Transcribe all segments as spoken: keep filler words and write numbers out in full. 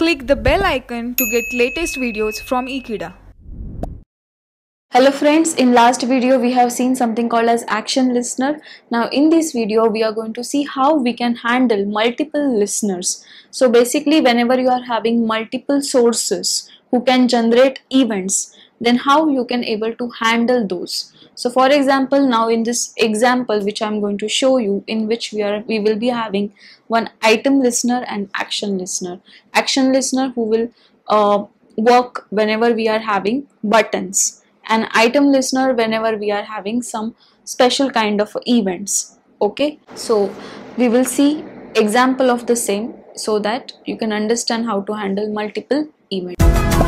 Click the bell icon to get latest videos from Ekeeda. Hello friends, in last video we have seen something called as action listener. Now in this video we are going to see how we can handle multiple listeners. So basically whenever you are having multiple sources who can generate events, then how you can able to handle those. So for example, now in this example which I am going to show you, in which we are we will be having one item listener and action listener. Action listener who will uh, work whenever we are having buttons, an item listener whenever we are having some special kind of events. Okay, so we will see example of the same so that you can understand how to handle multiple events.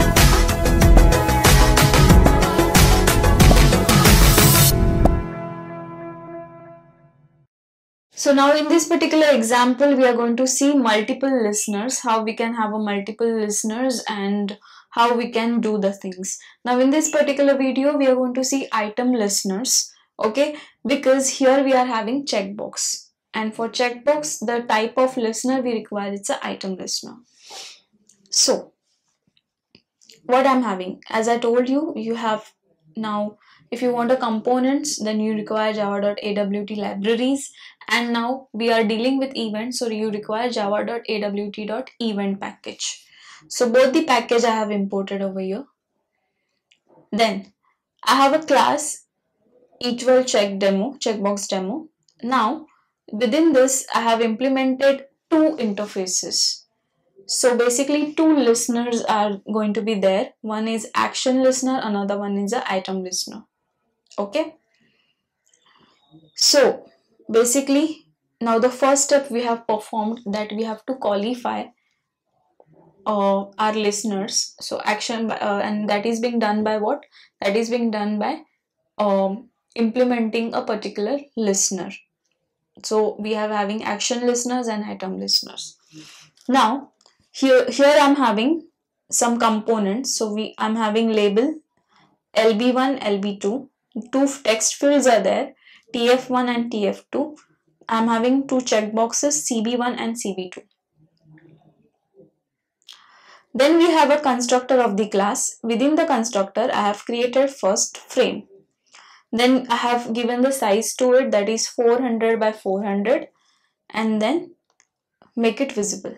So now in this particular example we are going to see multiple listeners, how we can have a multiple listeners and how we can do the things. Now in this particular video we are going to see item listeners, okay, because here we are having checkbox, and for checkbox the type of listener we require is an item listener. So what I'm having, as I told you, you have now if you want a components then you require java.awt libraries, and now we are dealing with events, so you require java.awt.event package. So both the package I have imported over here. Then I have a class equal check demo, checkbox demo. Now within this I have implemented two interfaces. So basically two listeners are going to be there. One is action listener, another one is a item listener. Okay. So basically now the first step we have performed, that we have to qualify uh, our listeners. So action uh, and that is being done by what? That is being done by um, implementing a particular listener. So we have having action listeners and item listeners. Now here here I'm having some components. So we I'm having label L B one, L B two, two text fields are there, T F one and T F two. I'm having two checkboxes, C B one and C B two. Then we have a constructor of the class. Within the constructor I have created first frame. Then I have given the size to it, that is four hundred by four hundred, and then make it visible.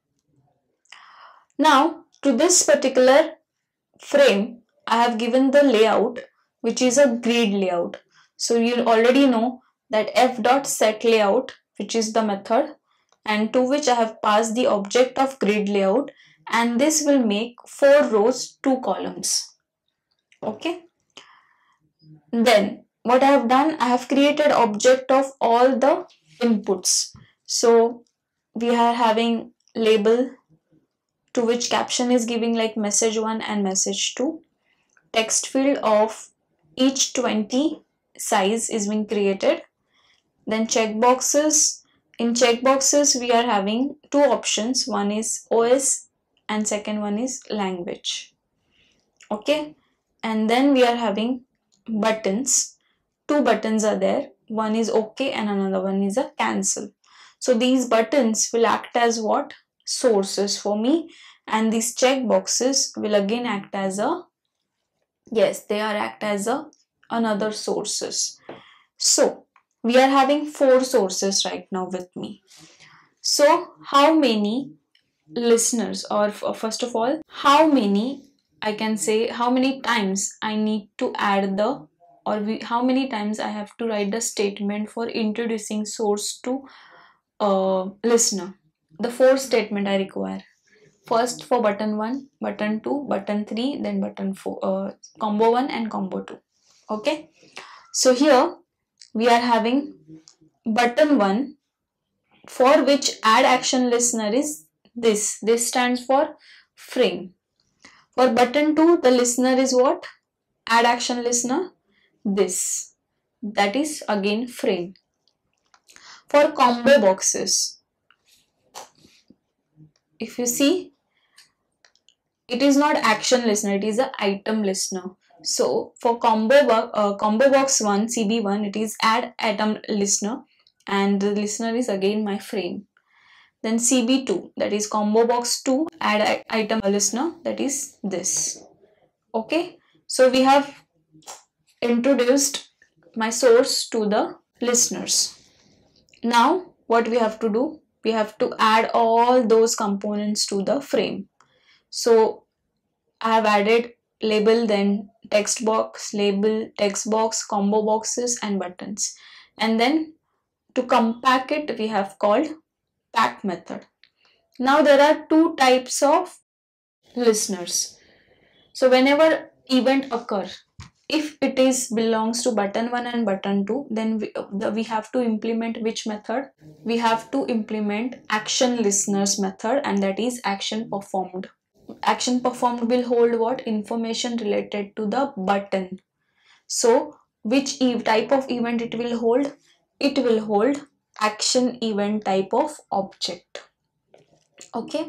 Now to this particular frame I have given the layout, which is a grid layout. So you already know that f.setLayout, which is the method, and to which I have passed the object of grid layout, and this will make four rows, two columns. Okay. Then what I have done, I have created object of all the inputs. So we are having label, to which caption is giving like message one and message two. Text field of each twenty size is being created. Then checkboxes. In checkboxes we are having two options. One is O S and second one is language. Okay. And then we are having buttons. Two buttons are there. One is OK and another one is a cancel. So these buttons will act as what? Sources for me, and these checkboxes will again act as a, yes, they are act as a another sources. So we are having four sources right now with me. So how many listeners, or first of all, how many I can say how many times I need to add the, or we, how many times I have to write the statement for introducing source to uh, listener. The four statement I require. First for button one, button two, button three, then button four, uh, combo one and combo two. Okay. So here we are having button one, for which add action listener is this. This stands for frame. For button two, the listener is what? Add action listener, this. That is again frame. For combo boxes, if you see, it is not action listener, it is an item listener. So for combo uh, combo box one, C B one, it is add item listener, and the listener is again my frame. Then C B two, that is combo box two, add item listener, that is this. Okay, so we have introduced my source to the listeners. Now what we have to do, we have to add all those components to the frame. So I have added label, then text box, label, text box, combo boxes and buttons, and then to compact it we have called pack method. Now there are two types of listeners. So whenever event occur, if it is belongs to button one and button two, then we, the, we have to implement which method? We have to implement action listeners method, and that is action performed. Action performed will hold what? Information related to the button. So which type of event it will hold? It will hold action event type of object. Okay,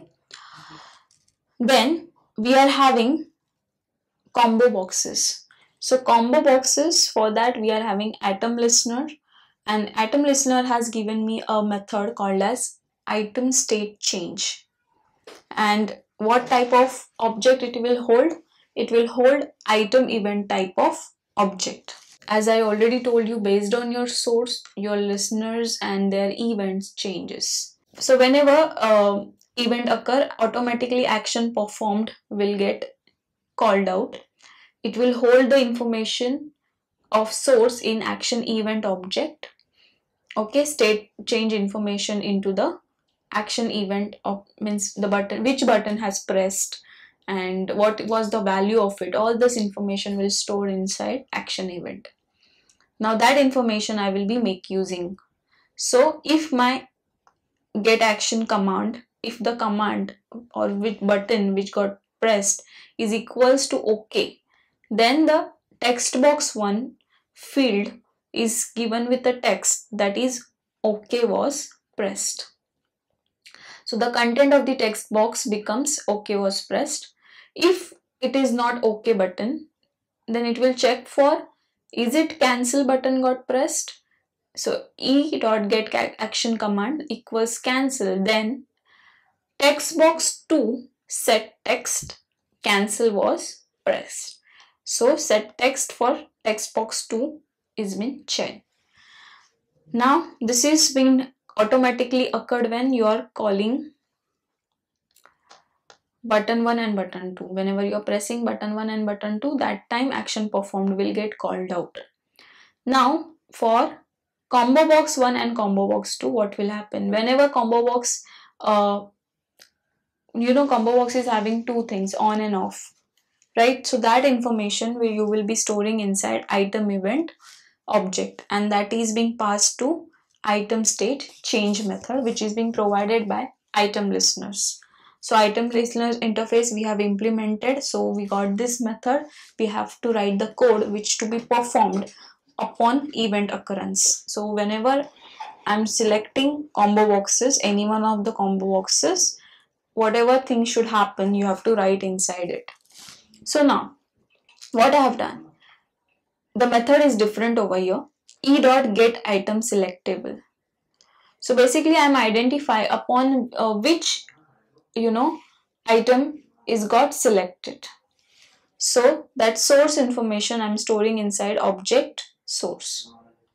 then we are having combo boxes. So combo boxes, for that we are having atom listener, and atom listener has given me a method called as item state change. And what type of object it will hold? It will hold item event type of object. As I already told you, based on your source, your listeners and their events changes. So whenever uh, event occur, automatically action performed will get called out. It will hold the information of source in action event object. Okay, state change information into the action event of, means the button, which button has pressed and what was the value of it. All this information will store inside action event. Now that information I will be make using. So if my get action command, if the command or which button which got pressed is equals to OK, then the text box one field is given with a text that is OK was pressed. So the content of the text box becomes OK was pressed. If it is not OK button, then it will check for is it cancel button got pressed. So e dot get action command equals cancel, then text box two set text cancel was pressed. So set text for text box two is been checked. Now this is being automatically occurred when you are calling button one and button two. Whenever you are pressing button one and button two, that time action performed will get called out. Now for combo box one and combo box two, what will happen? Whenever combo box, uh, you know, combo box is having two things, on and off, right? So that information will you will be storing inside item event object, and that is being passed to item state change method, which is being provided by item listeners. So item listeners interface we have implemented. So we got this method. We have to write the code which to be performed upon event occurrence. So whenever I'm selecting combo boxes, any one of the combo boxes, whatever thing should happen, you have to write inside it. So now what I have done, the method is different over here. E dot get item selectable. So basically I'm identify upon uh, which you know item is got selected. So that source information I'm storing inside object source.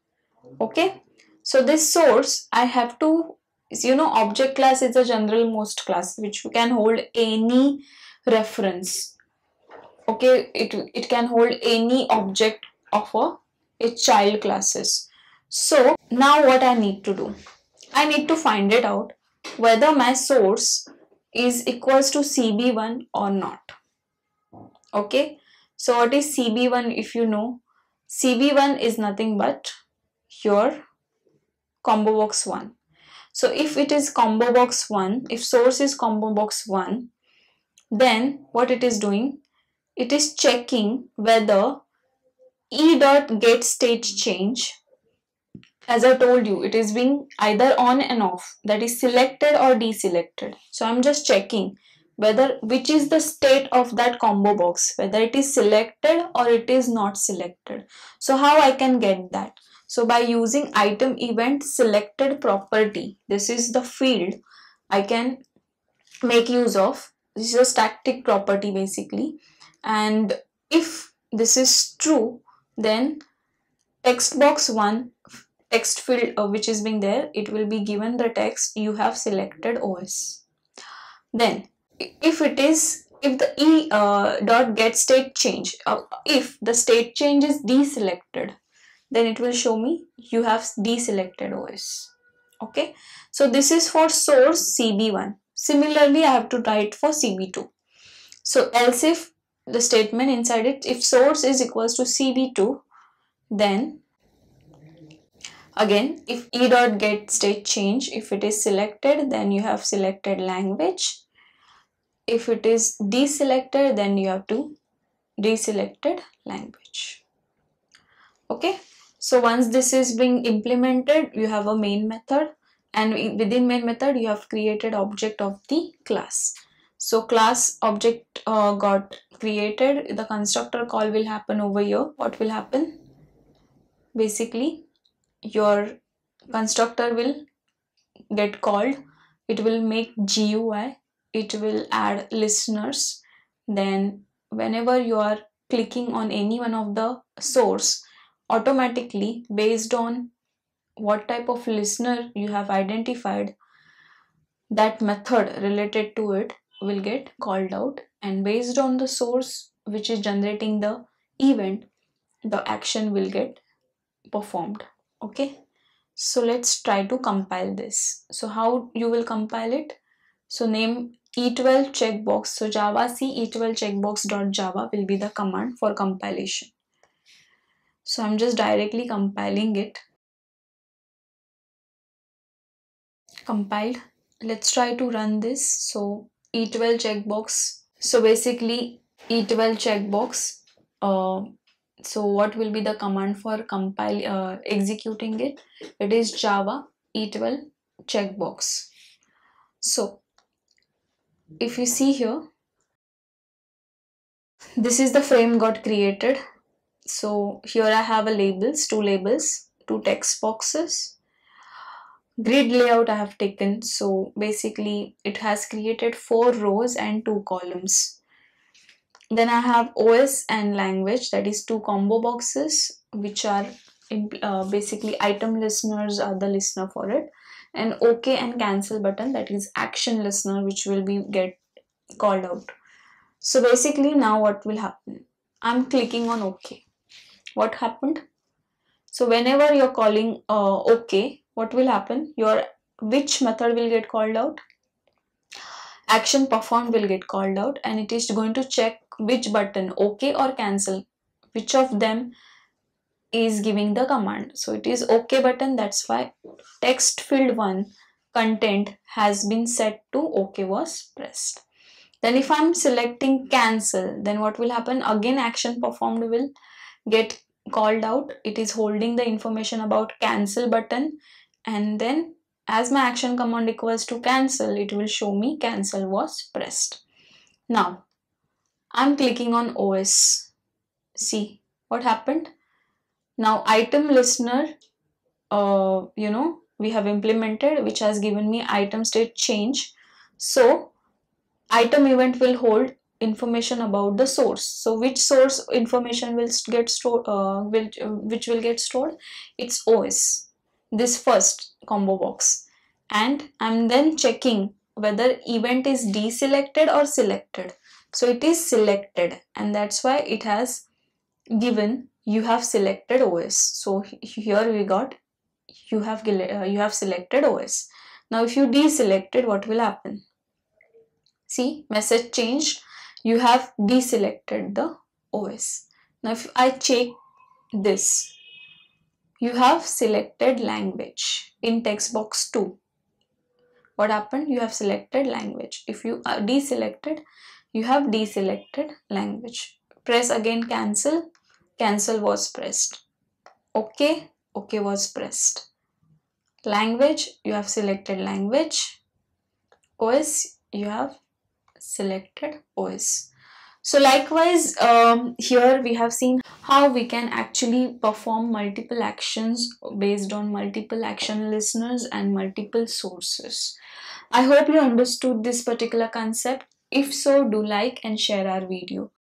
Okay, so this source I have to, you know, object class is a general most class which can hold any reference. Okay, it, it can hold any object of a, a child classes. So now what I need to do, I need to find it out whether my source is equals to C B one or not. Okay, so what is C B one? If you know, C B one is nothing but your combo box one. So if it is combo box one, if source is combo box one, then what it is doing, it is checking whether E dot get state change, as I told you, it is being either on and off, that is selected or deselected. So I'm just checking whether which is the state of that combo box, whether it is selected or it is not selected. So how I can get that? So by using item event selected property, this is the field I can make use of. This is a static property basically, and if this is true, then text box one text field uh, which is being there, it will be given the text you have selected O S. Then if it is if the e uh, dot get state change, uh, if the state change is deselected, then it will show me you have deselected O S. Okay, so this is for source C B one. Similarly, I have to write for C B two. So else if the statement inside it, if source is equals to C B two, then again, if e dot get state change, if it is selected, then you have selected language. If it is deselected, then you have to deselected language. Okay, so once this is being implemented, you have a main method, and within main method you have created object of the class. So class object uh, got created. The constructor call will happen over here. What will happen? Basically, your constructor will get called. It will make G U I. It will add listeners. Then whenever you are clicking on any one of the source, automatically based on what type of listener you have identified, that method related to it will get called out, and based on the source which is generating the event, the action will get performed. Okay, so let's try to compile this. So how you will compile it? So name E twelve checkbox. So javac E twelve checkbox dot java will be the command for compilation. So I'm just directly compiling it. Compiled. Let's try to run this. So E twelve checkbox. So basically E twelve checkbox. Uh, so what will be the command for compile uh, executing it? It is java E twelve checkbox. So if you see here, this is the frame got created. So here I have a labels, two labels, two text boxes. Grid layout I have taken. So basically it has created four rows and two columns. Then I have O S and language, that is two combo boxes, which are in, uh, basically item listeners are the listener for it, and OK and cancel button, that is action listener, which will be get called out. So basically now what will happen? I'm clicking on OK. What happened? So whenever you're calling uh, OK, what will happen? Your which method will get called out? Action performed will get called out, and it is going to check which button, OK or cancel, which of them is giving the command. So it is OK button, that's why text field one content has been set to OK was pressed. Then if I'm selecting cancel, then what will happen? Again action performed will get called out. It is holding the information about cancel button, and then as my action command equals to cancel, it will show me cancel was pressed. Now I'm clicking on O S. See what happened? Now item listener, uh, you know, we have implemented, which has given me item state change. So item event will hold information about the source. So which source information will get stored? Uh, will which will get stored? It's O S. This first combo box, and I'm then checking whether event is deselected or selected. So it is selected, and that's why it has given you have selected O S. So here we got you have uh, you have selected O S. Now if you deselected, what will happen? See, message changed. You have deselected the O S. Now if I check this, you have selected language in text box two. What happened? You have selected language. If you are deselected, you have deselected language. Press again cancel. Cancel was pressed. OK. OK was pressed. Language, you have selected language. O S, you have selected O S. So likewise, um, here we have seen how we can actually perform multiple actions based on multiple action listeners and multiple sources. I hope you understood this particular concept. If so, do like and share our video.